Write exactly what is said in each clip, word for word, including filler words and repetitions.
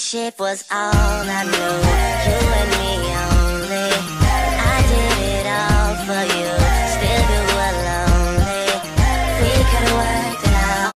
Friendship was all I knew. You and me only. I did it all for you. Still you were lonely. We could've worked it out.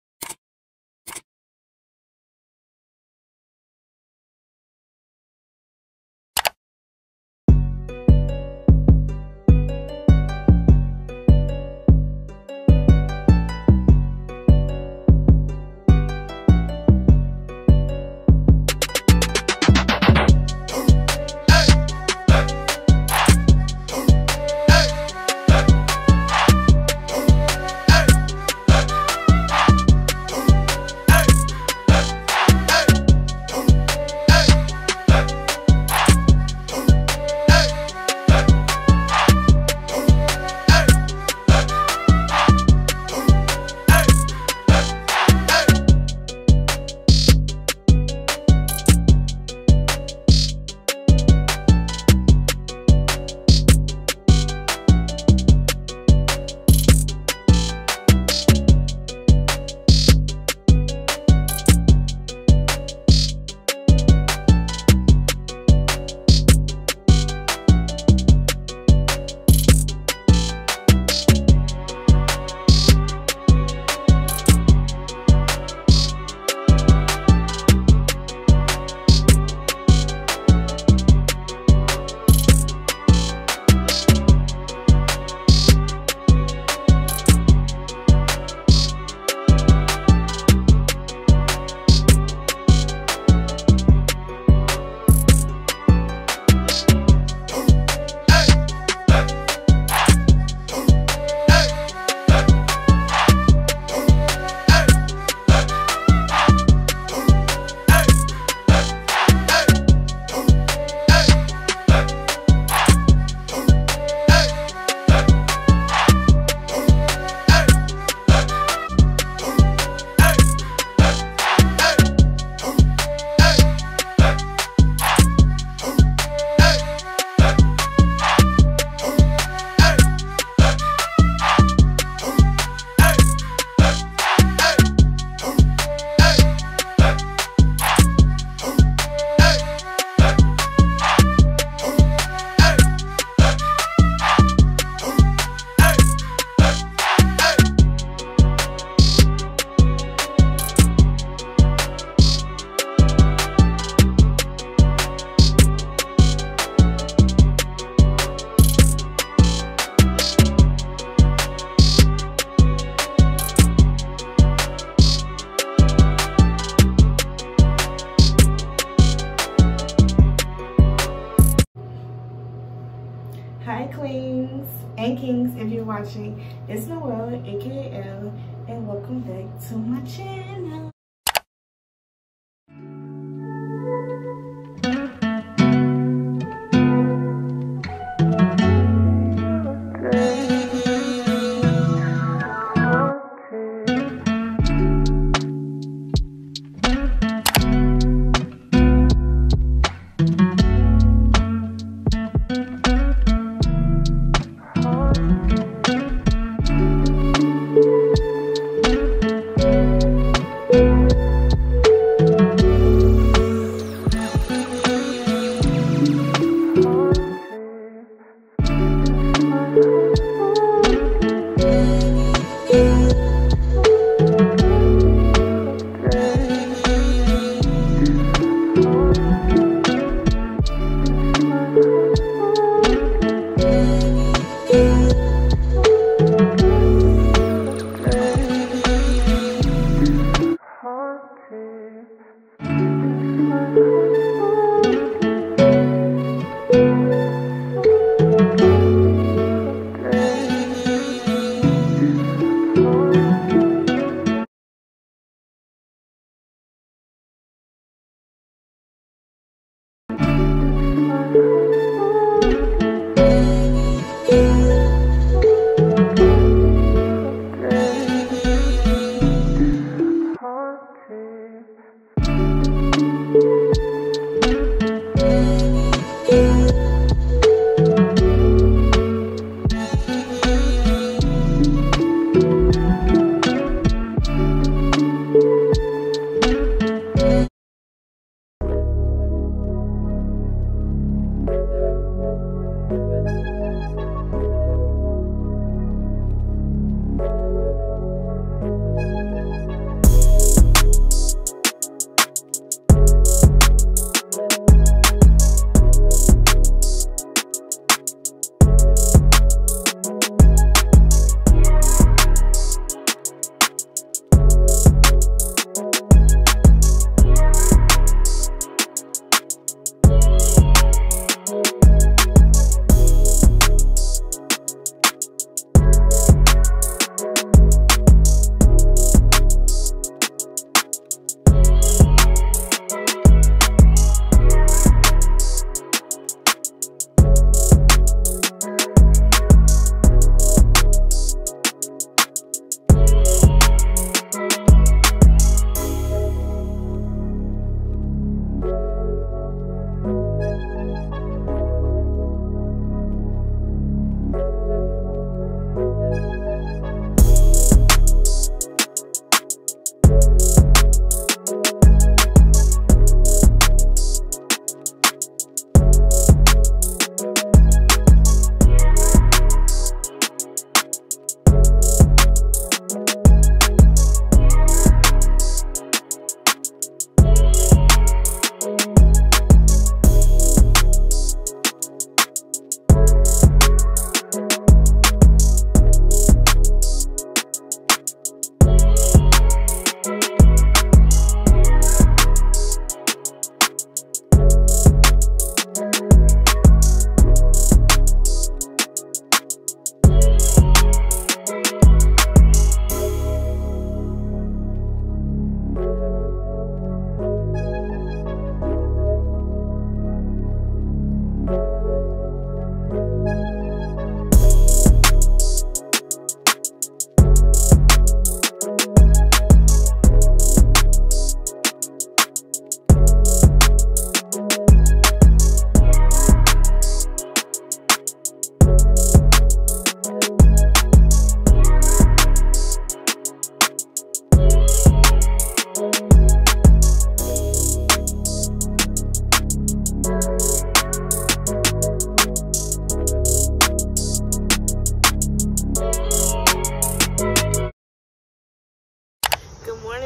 Hi queens and kings, if you're watching, it's Noelle, aka Elle, and welcome back to my channel.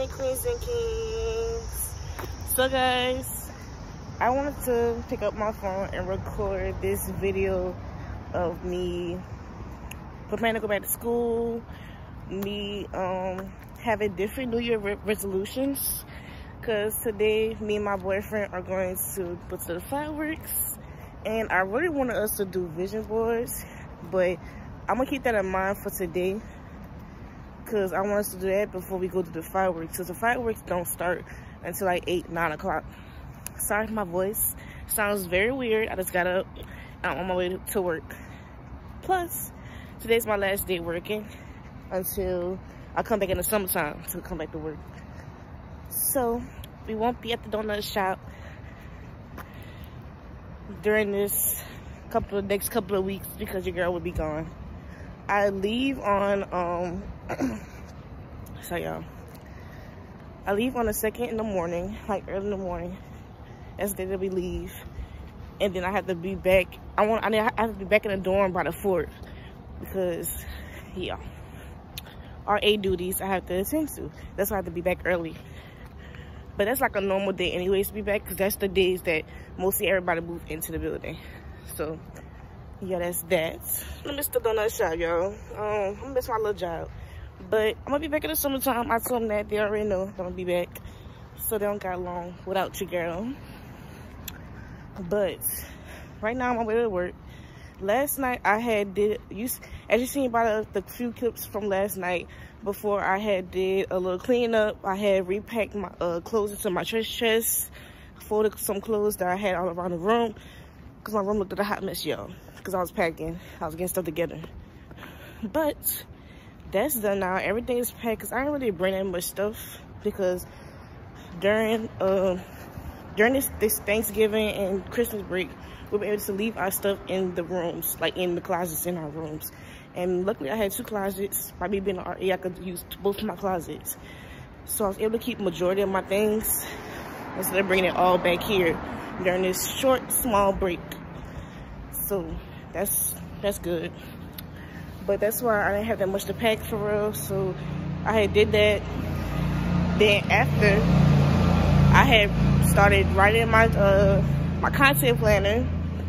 morning, queens and kings. So guys, I wanted to pick up my phone and record this video of me preparing to go back to school, me um having different New Year re resolutions, because today me and my boyfriend are going to put to the fireworks, and I really wanted us to do vision boards, but I'm gonna keep that in mind for today, because I want us to do that before we go to the fireworks, because the fireworks don't start until like eight, nine o'clock. Sorry for my voice. Sounds very weird. I just got up. I'm on my way to work. Plus, today's my last day working until I come back in the summertime to come back to work. So, we won't be at the donut shop during this couple of next couple of weeks because your girl will be gone. I leave on um so y'all I leave on the second in the morning, like early in the morning. That's the day that we leave, and then I have to be back. I want I need I have to be back in the dorm by the fourth because yeah, R A duties I have to attend to. That's why I have to be back early. But that's like a normal day anyways to be back, because that's the days that mostly everybody move into the building. So yeah, that's that. I miss the donut shop, y'all. Um, I miss my little job. But I'm gonna be back in the summertime. I told them that. They already know I'm gonna be back. So they don't got long without your girl. But right now I'm on my way to work. Last night I had did, you, as you seen by the, the few clips from last night, before I had did a little cleanup. I had repacked my uh, clothes into my chest chest, folded some clothes that I had all around the room, because my room looked like a hot mess, y'all, because I was packing. I was getting stuff together. But that's done now. Everything is packed, because I didn't really bring that much stuff, because during uh, during this, this Thanksgiving and Christmas break, we were able to leave our stuff in the rooms, like in the closets in our rooms. And luckily I had two closets. By me being an R A, I could use both of my closets. So I was able to keep majority of my things instead of bringing it all back here during this short, small break. So that's that's good. But that's why I didn't have that much to pack for real. So I had did that. Then after, I had started writing my uh my content planner.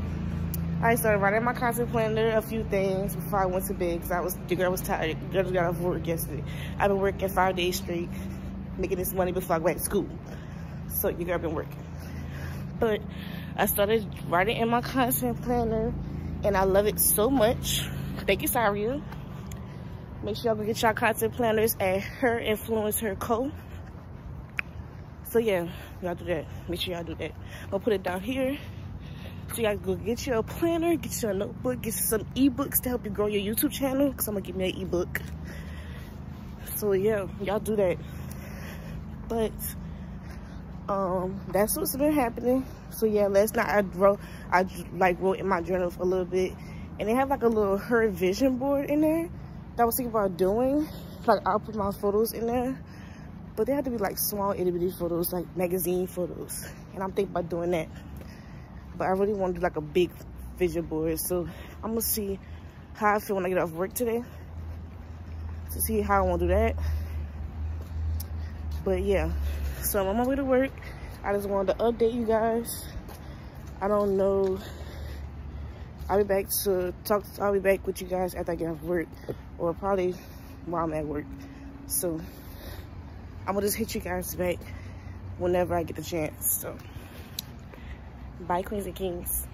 I started writing my content planner, a few things before I went to bed, because I was the girl was tired. The girl just got off work yesterday. I've been working five days straight, making this money before I go back to school. So your girl been working. But I started writing in my content planner, and I love it so much. Thank you, Saria. Make sure y'all go get y'all content planners at Her Influence Her Co. So yeah, y'all do that. Make sure y'all do that. I'll put it down here. So y'all go get your planner, get you a notebook, get you some ebooks to help you grow your YouTube channel, because I'm gonna give me an ebook. So yeah, y'all do that. But um that's what's been happening. So yeah, last night I wrote I like wrote in my journal a little bit, and they have like a little her vision board in there that I was thinking about doing. Like I'll put my photos in there, but they have to be like small itty bitty photos, like magazine photos, and I'm thinking about doing that. But I really want to do like a big vision board. So I'm gonna see how I feel when I get off work today, to see how I want to do that. But yeah, so I'm on my way to work. I just wanted to update you guys. I don't know, I'll be back to talk I'll be back with you guys after I get off work, or probably while I'm at work. So I'm gonna just hit you guys back whenever I get the chance. So bye, queens and kings.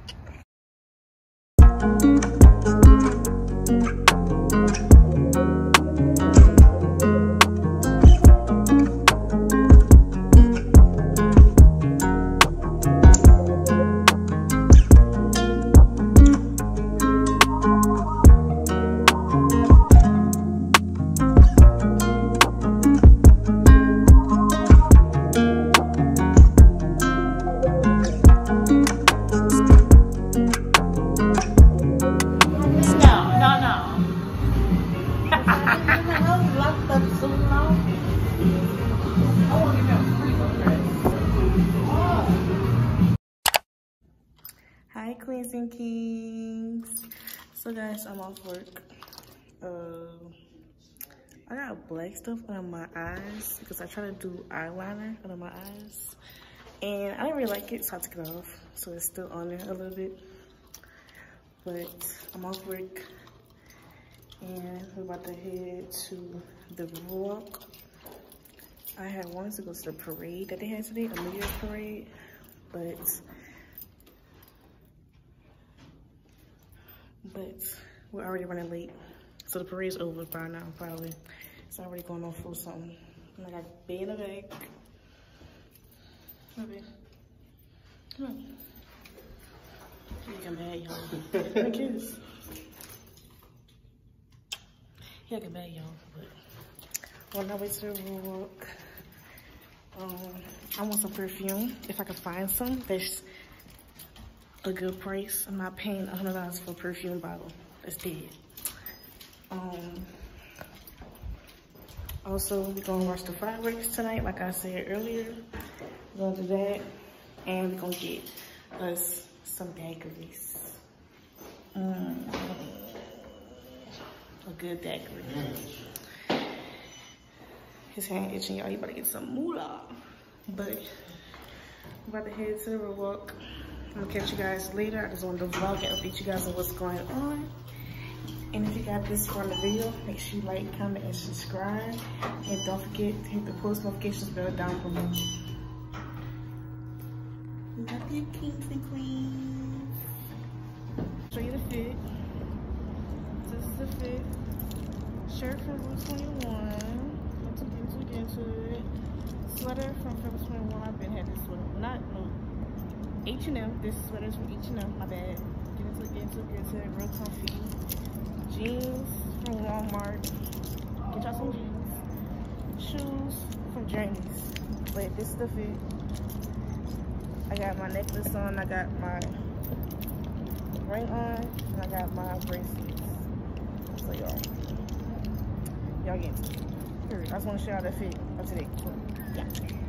Hi, queens and kings. So guys, I'm off work. Uh, I got black stuff under my eyes because I try to do eyeliner under my eyes. And I didn't really like it, so I took it off. So it's still on there a little bit. But I'm off work. And we're about to head to the walk. I had wanted to go to the parade that they had today, the New Year's parade. But, but we're already running late. So the parade's over by now, probably. It's already going on for something. And I got Bay in the back. Come on, babe. Come on. You come bad, y'all. Give me a kiss. He like a bad, y'all. But on our way to the walk, um, I want some perfume. If I can find some, that's a good price. I'm not paying one hundred dollars for a perfume bottle. That's dead. Um, also, we're gonna watch the fireworks tonight, like I said earlier. We're gonna do that, and we're gonna get us some daiquiris. Mm, a good daiquiri. His hand itching, y'all. You better get some moolah. But I'm about to head to the walk. I'm gonna catch you guys later. I just wanted to vlog and update you guys on what's going on. And if you got this far in the video, make sure you like, comment, and subscribe. And don't forget to hit the post notifications bell down below. Love you, kings and queens. Show you the fit. This is the fit. Shirt from Forever twenty-one. Let's get into, get into it. Sweater from Forever twenty-one. I've been had this sweater. Not, no. H and M. This sweater's from H and M. My bad. Get into it, get into it, get into it. Real comfy. Jeans from Walmart. Get y'all some jeans. Shoes from Journeys. But this is the fit. I got my necklace on. I got my ring on. And I got my bracelets. So y'all, y'all get it. Here, I just want to show y'all the fit of today. Yeah.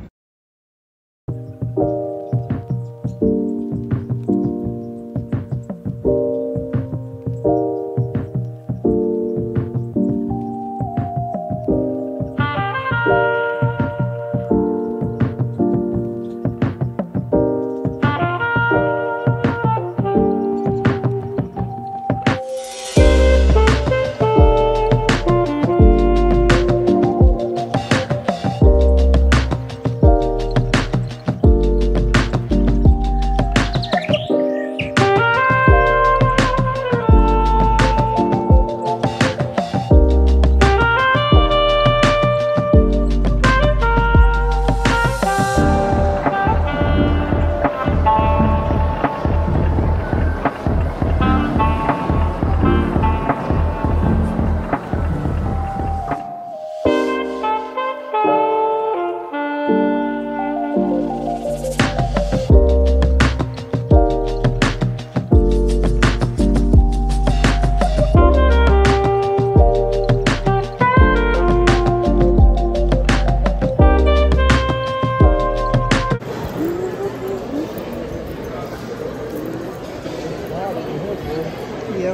Yep.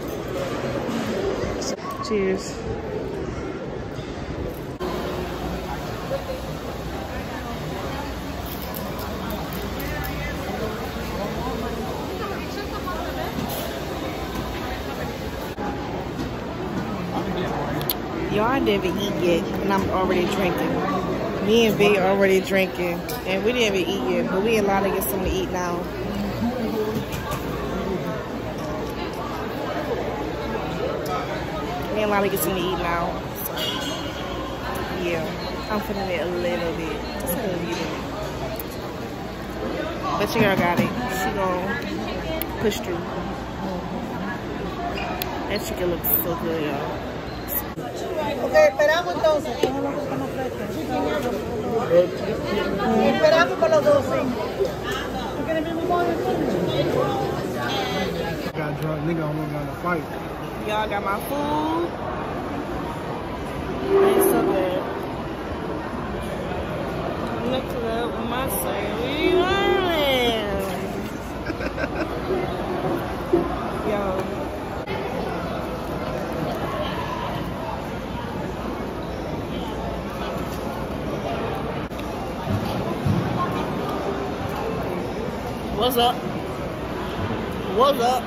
Cheers. Y'all didn't even eat yet, and I'm already drinking. Me and B already drinking, and we didn't even eat yet, but we allowed to get something to eat now. We allowed to get something to eat now. So, yeah, I'm feeling it a little bit, just a little bit. But your girl got it. She gonna push through. That chicken looks so good, y'all. Ok, esperamos entonces. Esperamos por los doce. ¿Tú quieres mi memorial? Got drunk, nigga almost got in a fight. Y'all got my food. It's so good. Look at that with my son. We learning. Yo. What's up? What's up?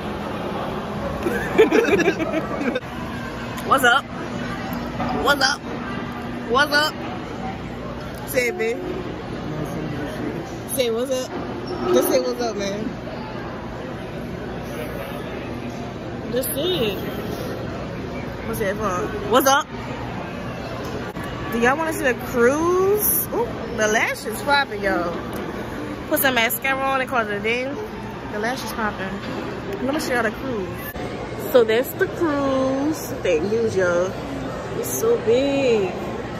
What's up? What's up? What's up? Say it, babe. Say what's up. Just say what's up, man. Just say it. What's that for? What's up? Do y'all want to see the cruise? Ooh, the lash is popping, y'all. Put some mascara on and call it a day. The lash is popping. Let me show y'all the cruise. So that's the cruise. They use y'all. It's so big.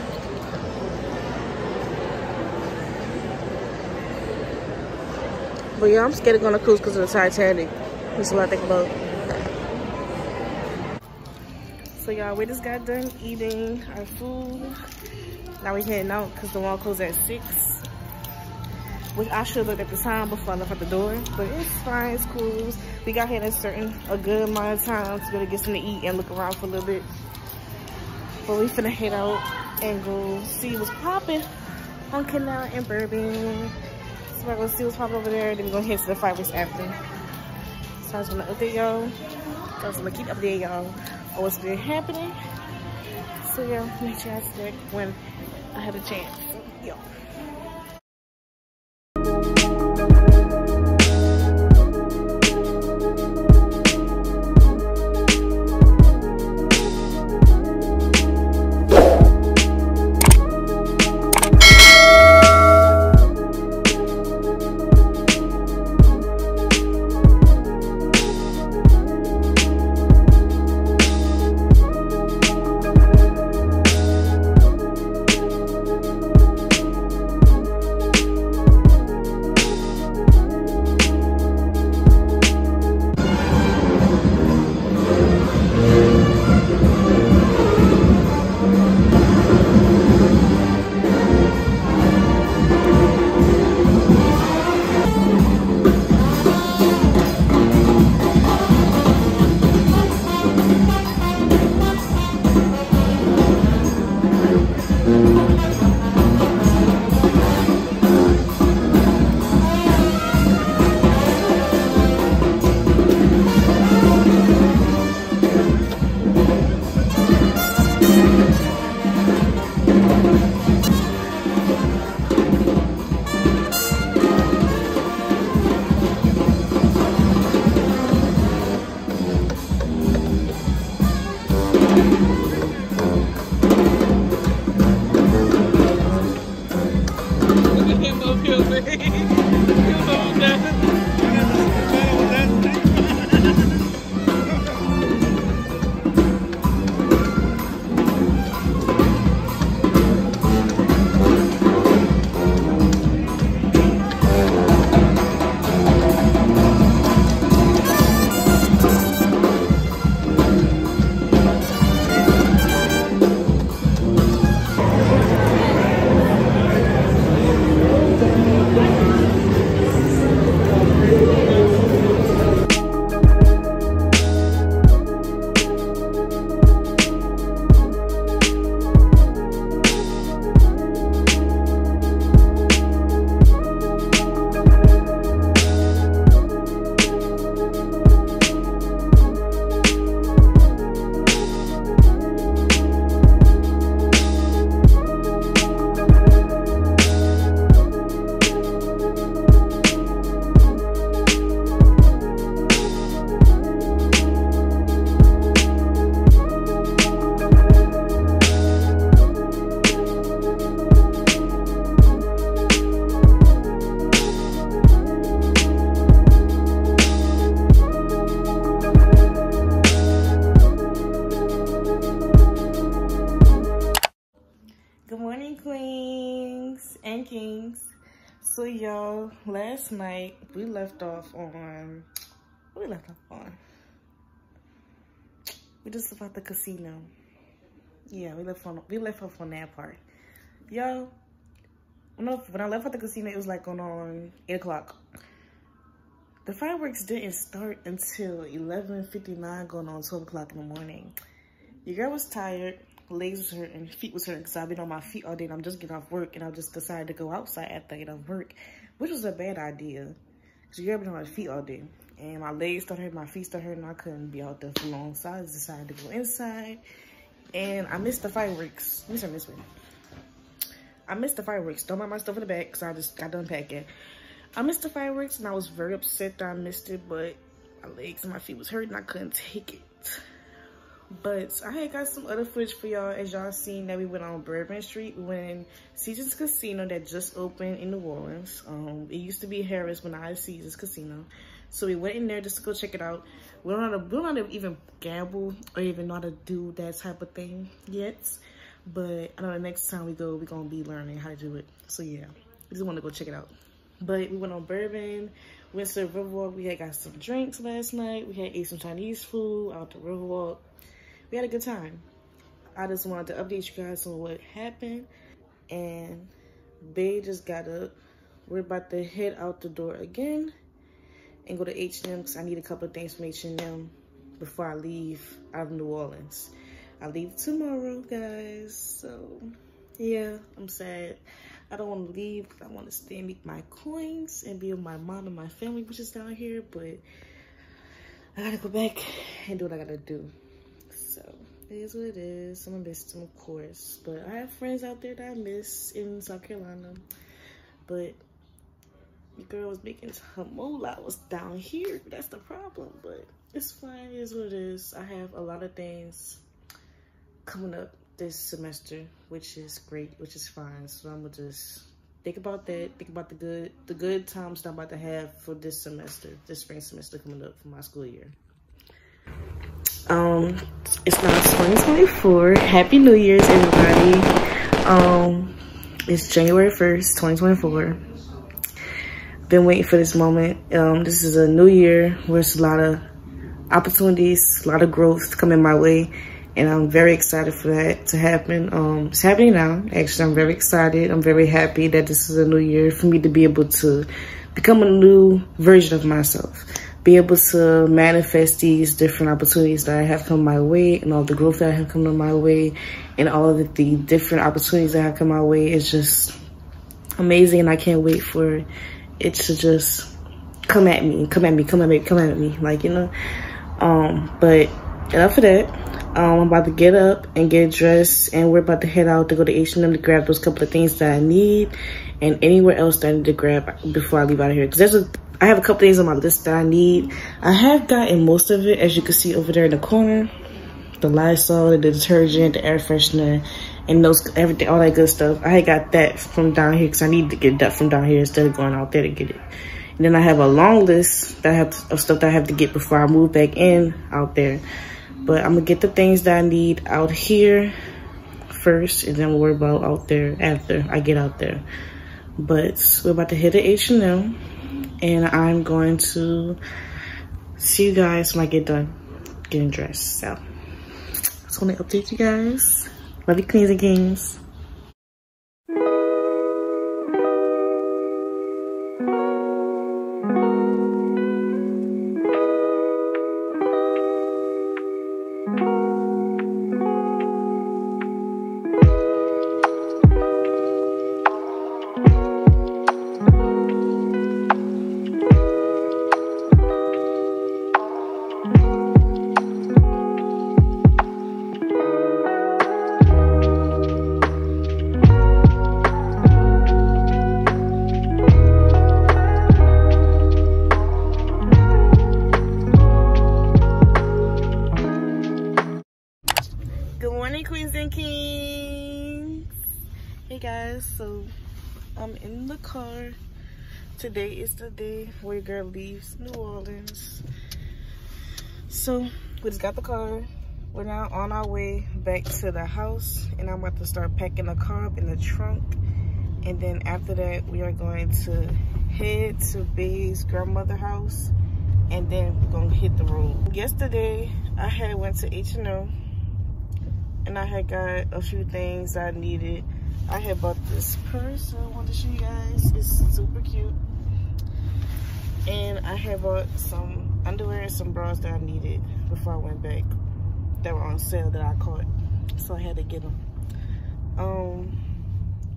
But yeah, I'm scared of going on a cruise because of the Titanic. That's what I think about. So y'all, we just got done eating our food. Now we're heading out because the mall closed at six. Which I should have looked at the time before I left out the door. But it's fine, it's cool. We got here in a certain, a good amount of time to be able to get something to eat and look around for a little bit. But we finna head out and go see what's popping on Canal and Bourbon. So we're gonna see what's popping over there, then we're gonna head to the fireworks after. So I just wanna update y'all. I just wanna keep updating y'all on what's been happening. So yeah, make sure I stick when I have a chance. So, yo. So y'all, last night we left off on, what we left off on? We just left out the casino. Yeah, we left on, we left off on that part. Y'all, when I left out the casino, it was like going on eight o'clock. The fireworks didn't start until eleven fifty-nine, going on twelve o'clock in the morning. Your girl was tired, legs was hurting, feet was hurting, because I've been on my feet all day and I'm just getting off work, and I just decided to go outside after I get off work, which was a bad idea. So you been on my feet all day. And my legs started hurting, my feet started hurting. I couldn't be out there for long. So I decided to go inside. And I missed the fireworks. Let me turn this way. I missed the fireworks. Don't mind my stuff in the back because I just got done packing. I missed the fireworks and I was very upset that I missed it, but my legs and my feet was hurting. I couldn't take it. But I had got some other footage for y'all. As y'all seen that we went on Bourbon Street. We went in Caesars Casino that just opened in New Orleans. Um, it used to be Harris when I had Caesars Casino. So we went in there just to go check it out. We don't know how to, we don't know how to even gamble or even know how to do that type of thing yet. But I know the next time we go, we're going to be learning how to do it. So yeah, we just want to go check it out. But we went on Bourbon, went to the Riverwalk. We had got some drinks last night. We had ate some Chinese food out the Riverwalk. We had a good time. I just wanted to update you guys on what happened. And Bae just got up. We're about to head out the door again and go to H and M because I need a couple of things from H and M before I leave out of New Orleans. I leave tomorrow, guys. So, yeah, I'm sad. I don't want to leave because I want to stay and make my coins and be with my mom and my family, which is down here. But I got to go back and do what I got to do. So, it is what it is. I'm going to miss them, of course. But I have friends out there that I miss in South Carolina. But the girl was making some moolah. I was down here. That's the problem. But it's fine. It is what it is. I have a lot of things coming up this semester, which is great, which is fine. So I'm going to just think about that. Think about the good, the good times that I'm about to have for this semester, this spring semester coming up for my school year. Um, it's now twenty twenty-four. Happy New Year's, everybody. Um, it's January first, twenty twenty-four. Been waiting for this moment. Um, this is a new year where there's a lot of opportunities, a lot of growth coming my way. And I'm very excited for that to happen. Um, it's happening now. Actually, I'm very excited. I'm very happy that this is a new year for me to be able to become a new version of myself. Be able to manifest these different opportunities that I have come my way and all the growth that I have come to my way and all of the, the different opportunities that have come my way. It's just amazing and I can't wait for it to just come at me, come at me, come at me, come at me. Like, you know, um, but enough of that. Um, I'm about to get up and get dressed and we're about to head out to go to H and M to grab those couple of things that I need and anywhere else that I need to grab before I leave out of here. Because there's a, I have a couple things on my list that I need. I have gotten most of it, as you can see over there in the corner. The Lysol, the detergent, the air freshener, and those everything, all that good stuff. I had got that from down here because I need to get that from down here instead of going out there to get it. And then I have a long list that I have to, of stuff that I have to get before I move back in out there. But I'm gonna get the things that I need out here first, and then we'll worry about out there after I get out there. But we're about to hit the H and M, and I'm going to see you guys when I get done getting dressed. So, just want to update you guys. Love you, queens and kings. Hey guys, so I'm in the car. Today is the day where your girl leaves New Orleans. So we just got the car. We're now on our way back to the house, and I'm about to start packing the car up in the trunk. And then after that, we are going to head to Bae's grandmother's house, and then we're gonna hit the road. Yesterday, I had went to H and M, and I had got a few things I needed. I had bought this purse, so I wanted to show you guys. It's super cute. And I had bought some underwear and some bras that I needed before I went back that were on sale that I caught. So I had to get them. Um,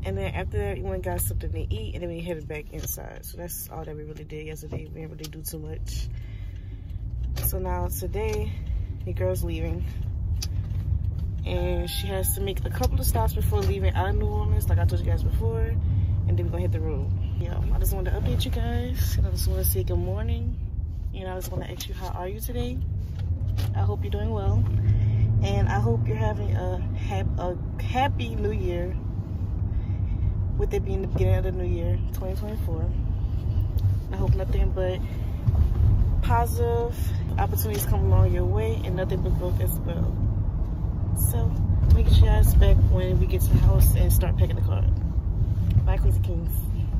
And then after that, we went and got something to eat, and then we headed back inside. So that's all that we really did yesterday. We didn't really do too much. So now today, the girl's leaving. And she has to make a couple of stops before leaving out of New Orleans, like I told you guys before. And then we're gonna hit the road. Yeah, I just wanted to update you guys. And I just want to say good morning. And I just want to ask you, how are you today? I hope you're doing well. And I hope you're having a, hap a happy new year. With it being the beginning of the new year, twenty twenty-four. I hope nothing but positive opportunities come along your way and nothing but growth as well. So, make sure you guys back when we get to the house and start packing the car. Bye, Queens and Kings.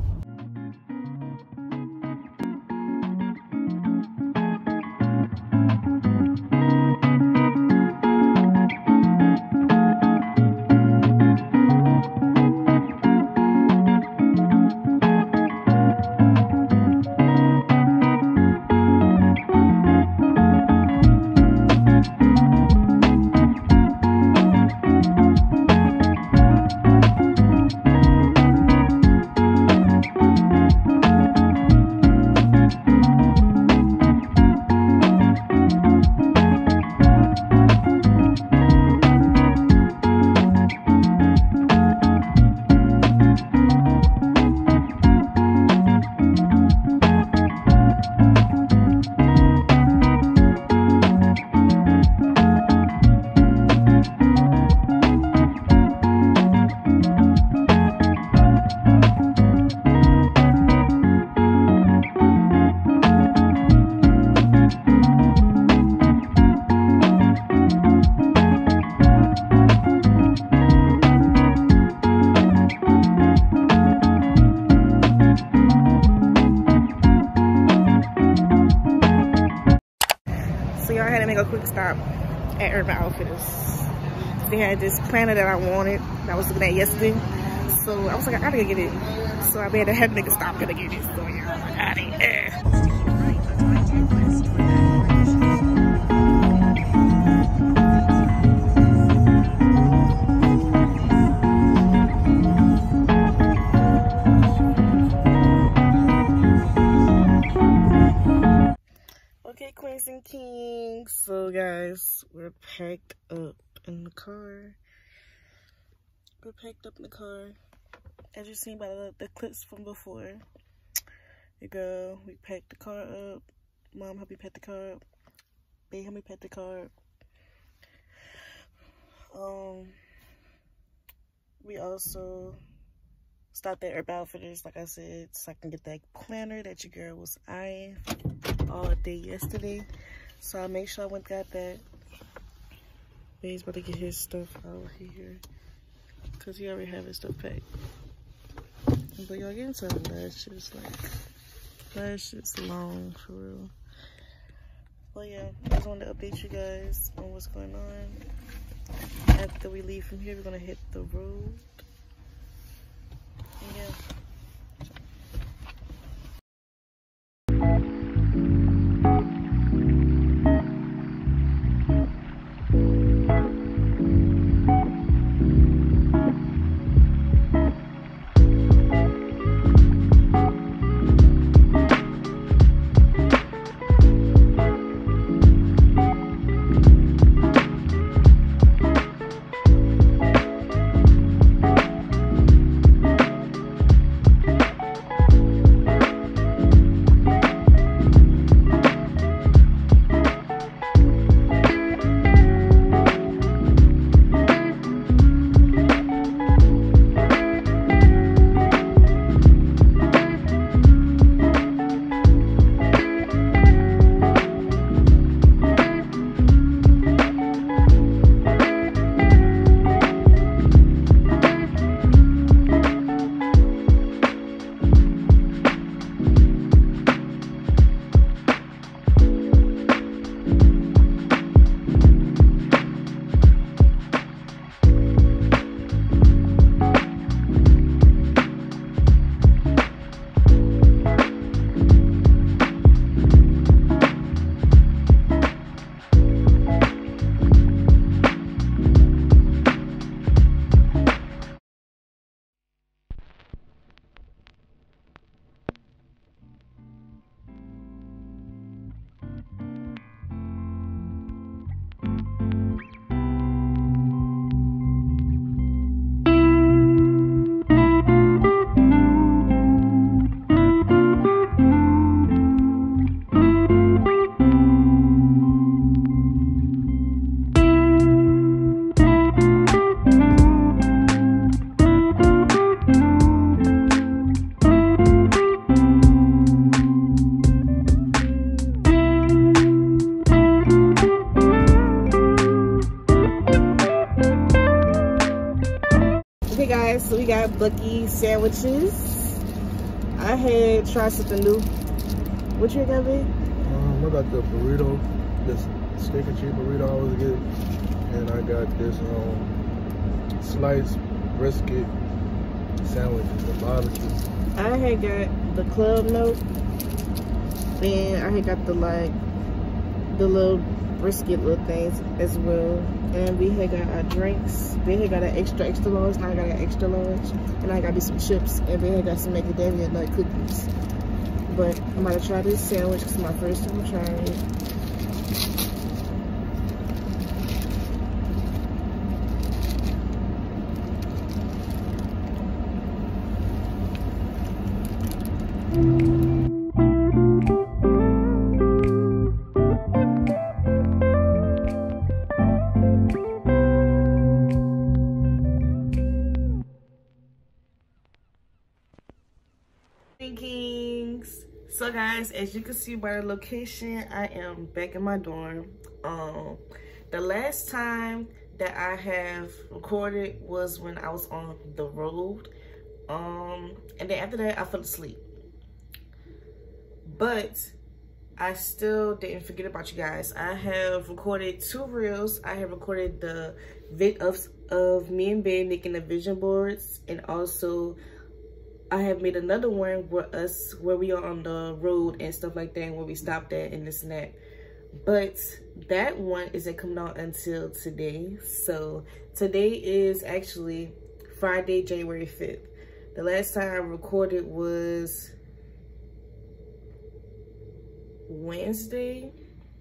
A quick stop at Urban Outfitters. They had this planner that I wanted that I was looking at yesterday, so I was like, I gotta get it. So I made a head nigga stop gonna get it. So yeah, I got it. Yeah. Queens and Kings. So guys, we're packed up in the car. We're packed up in the car. As you've seen by the, the clips from before. You go, we packed the car up. Mom helped me pack the car up. Babe helped me pack the car up. Um, we also stopped at Urban Outfitters, like I said, so I can get that planner that your girl was eyeing all day yesterday. So I made sure I went and got that. Babe's about to get his stuff out here because he already have his stuff packed. But y'all get into the last shit's like last shit's long for real. But yeah, I just wanted to update you guys on what's going on. After we leave from here, we're gonna hit the road. And yeah. got Buc-ees sandwiches. I had tried something new. What you got, babe? Um, I got the burrito, this steak and cheese burrito I always get, and I got this um sliced brisket sandwich, the barbecue. I had got the club note, and I had got the like the little brisket little things as well. And we had got our drinks. They had got an extra extra large, and I got an extra large, and I got me some chips, and they had got some macadamia nut cookies. But I'm about to try this sandwich because it's my first time trying it. Kings. So guys, as you can see by the location, I am back in my dorm. Um the last time that I have recorded was when I was on the road, um and then after that I fell asleep, but I still didn't forget about you guys. I have recorded two reels. I have recorded the vid of of me and Babe making the vision boards, and also I have made another one where us where we are on the road and stuff like that, and where we stopped at and this and that. But that one isn't coming out until today. So today is actually Friday, January fifth. The last time I recorded was Wednesday,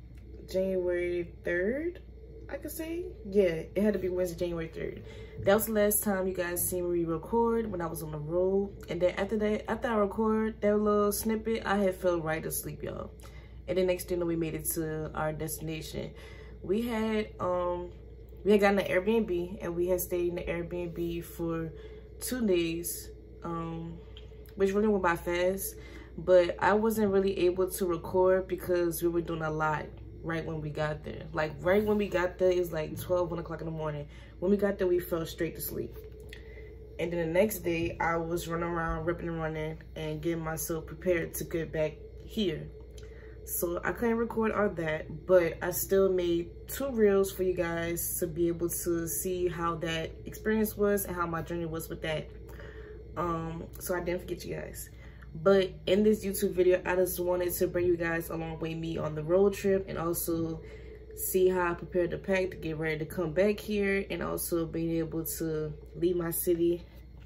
January third, I could say. Yeah, it had to be Wednesday, January third. That was the last time you guys seen me record, when I was on the road. And then after that, after I record that little snippet, I had fell right asleep, y'all. And the next thing that we made it to our destination. We had um we had gotten an Airbnb, and we had stayed in the Airbnb for two days, um, which really went by fast. But I wasn't really able to record because we were doing a lot right when we got there. Like right when we got there, it was like twelve, one o'clock in the morning. When we got there, we fell straight to sleep. And then the next day, I was running around, ripping and running, and getting myself prepared to get back here. So I couldn't record all that, but I still made two reels for you guys to be able to see how that experience was and how my journey was with that. Um, so I didn't forget you guys. But in this YouTube video, I just wanted to bring you guys along with me on the road trip, and also see how I prepared the pack to get ready to come back here, and also being able to leave my city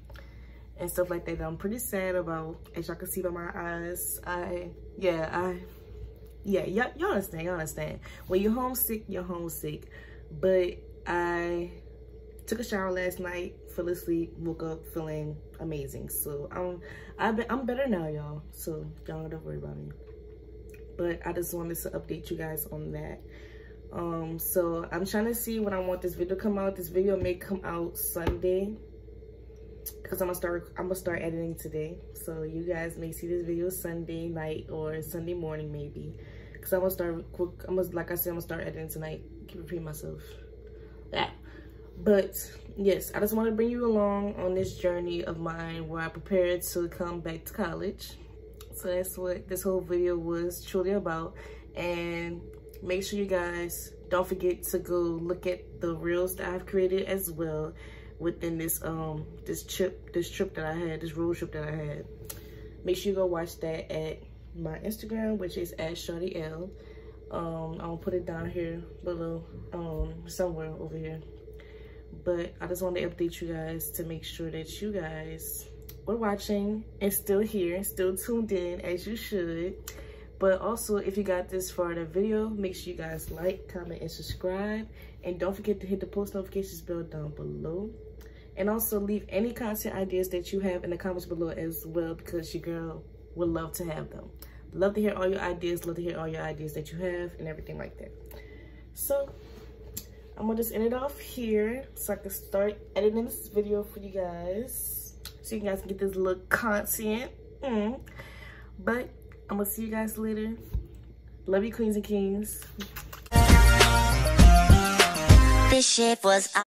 and stuff like that, that I'm pretty sad about. As y'all can see by my eyes, I, yeah, I, yeah, y'all understand, y'all understand. When you're homesick, you're homesick. But I took a shower last night, fell asleep, woke up feeling amazing. So I'm I've been, I'm better now, y'all. So y'all don't worry about me. But I just wanted to update you guys on that. Um, so I'm trying to see when I want this video to come out. This video may come out Sunday, because I'm gonna start I'm gonna start editing today. So you guys may see this video Sunday night or Sunday morning maybe. Cause I'm gonna start quick. I'm gonna, like I said, I'm gonna start editing tonight. Keep repeating myself. Yeah. But yes, I just want to bring you along on this journey of mine where I prepared to come back to college. So that's what this whole video was truly about. And make sure you guys don't forget to go look at the reels that I've created as well within this um this trip this trip that I had, this road trip that I had. Make sure you go watch that at my Instagram, which is at Shorty L. Um, I'll put it down here below, um, somewhere over here. But I just want to update you guys to make sure that you guys were watching and still here, still tuned in as you should. But also, if you got this far in the video, make sure you guys like, comment, and subscribe. And don't forget to hit the post notifications bell down below. And also leave any content ideas that you have in the comments below as well, because your girl would love to have them. Love to hear all your ideas, love to hear all your ideas that you have and everything like that. So I'm gonna just end it off here so I can start editing this video for you guys, so you guys can get this little content. Mm. But I'm gonna see you guys later. Love you, queens and kings. This shit was